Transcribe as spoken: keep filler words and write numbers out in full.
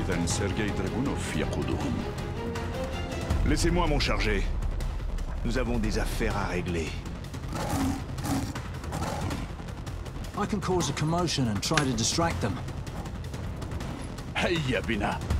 إذن سيرجي دراغونوف يقودهم. Laissez-moi m'en charger. Nous avons des affaires à régler. I can cause a commotion and try to distract them. هيا بنا.